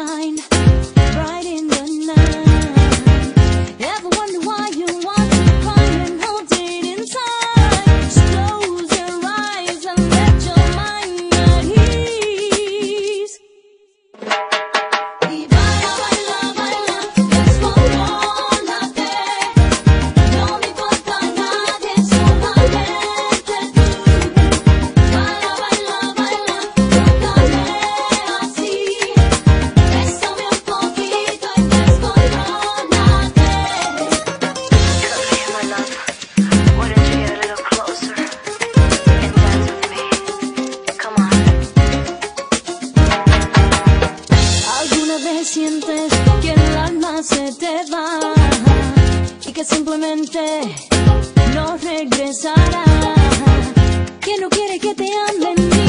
shine bright in the night. Ever wonder why you want to cry and hold it inside? Just close your eyes and let your mind at ease. Y baila, baila, baila, desmorónate. No me importa nadie, solamente tú. Baila, baila, baila, tócame así. Bésame un poquito y desmorónate. Come here, my love. Why don't you get a little closer and dance with me? Come on. ¿Alguna vez sientes que el alma se te va y que simplemente no regresará? Que no quiere que te amen